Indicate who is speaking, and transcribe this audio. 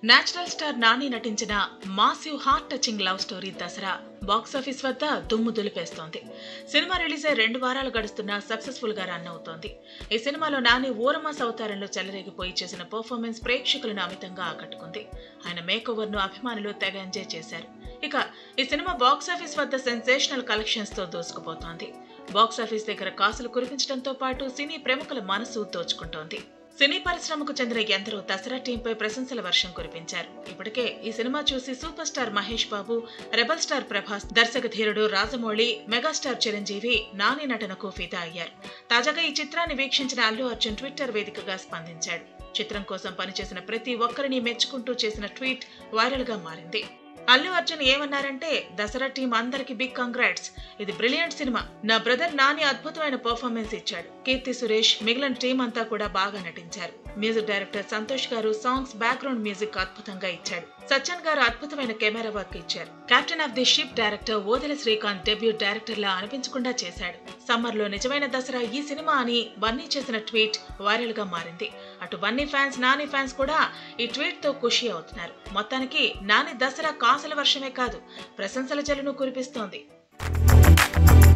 Speaker 1: Natural star Nani నటించిన massive heart touching love story Dasara box office వద్ద దుమ్ము దులిపేస్తోంది. సినిమా రిలీజ్ అయి 2 వారాలు గడుస్తున్నా సక్సెస్ఫుల్ గా రన్ అవుతోంది. ఈ సినిమాలో నాని ఊరమాస్ అవతారంలో చెలరేగిపోయి చేసిన పర్ఫార్మెన్స్ ప్రేక్షకులను అమితంగా ఆకట్టుకుంది. ఆయన మేక్ ఓవర్ ను అభిమానులు తెగ ఎంజాయ్ చేశారు. ఇక ఈ సినిమా బాక్సాఫీస్ వద్ద సెన్సేషనల్ కలెక్షన్స్ తో దూసుకుపోతోంది. బాక్సాఫీస్ దగ్గర కాసులు కురిపించడంతో పాటు సినీ ప్రముఖుల మనసు దోచుకుంటోంది. సినీ పరిశ్రమకు చెందిన ఎందరో దసరా టీంపై ప్రశంసల వర్షం కురిపించారు. ఇప్పటికే ఈ సినిమా చూసి super star Mahesh Babu, rebel star Prabhas, దర్శక ధీరుడు రాజమౌళి, మెగాస్టార్ చిరంజీవి నాని నటనకు ఫిదా అయ్యారు. తాజాగా ఈ చిత్రాన్ని వీక్షించిన అల్లు అర్జున్ ట్విట్టర్ వేదికగా స్పందించాడు. చిత్రం కోసం పనిచేసిన ప్రతి ఒక్కరిని మెచ్చుకుంటూ చేసిన ట్వీట్ వైరల్ గా మారింది. అల్లు అర్జున్ ఏమన్నారంటే, దసరా టీం అందరికి బిగ్ కంగ్రాట్స్. ఇది బ్రిలియంట్ సినిమా. నా బ్రదర్ నాని అద్భుతమైన పర్ఫార్మెన్స్ ఇచ్చాడు. కీర్తి సురేష్, మిగిలిన టీం అంతా కూడా బాగా నటించారు. మ్యూజిక్ డైరెక్టర్ సంతోష్ గారు సాంగ్స్ బ్యాక్గ్రౌండ్ మ్యూజిక్ అద్భుతంగా ఇచ్చాడు. సత్యన్ గారు అద్భుతమైన కెమెరా వర్క్ ఇచ్చారు. Captain of the ship director Odela Srikanth debut director లా అనిపించకుండా చేశాడు. సమ్మర్ లో నిజమైన దసరా ఈ సినిమా అని బన్నీ చేసిన ట్వీట్ వైరల్ గా మారింది. అటు బన్నీ ఫ్యాన్స్, నాని ఫ్యాన్స్ కూడా ఈ ట్వీట్ తో ఖుషి అవుతున్నారు. మొత్తానికి నాని దసరా కాసుల వర్షమే కాదు, ప్రశంసల జల్లును కురిపిస్తోంది.